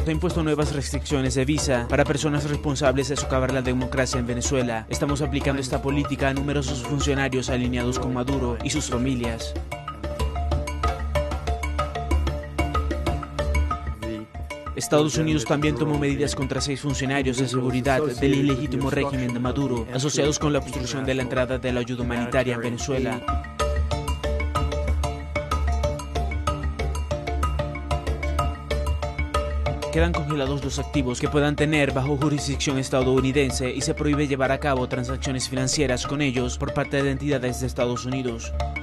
ha impuesto nuevas restricciones de visa para personas responsables de socavar la democracia en Venezuela. Estamos aplicando esta política a numerosos funcionarios alineados con Maduro y sus familias. Estados Unidos también tomó medidas contra 6 funcionarios de seguridad del ilegítimo régimen de Maduro, asociados con la obstrucción de la entrada de la ayuda humanitaria en Venezuela. Quedan congelados los activos que puedan tener bajo jurisdicción estadounidense y se prohíbe llevar a cabo transacciones financieras con ellos por parte de entidades de Estados Unidos.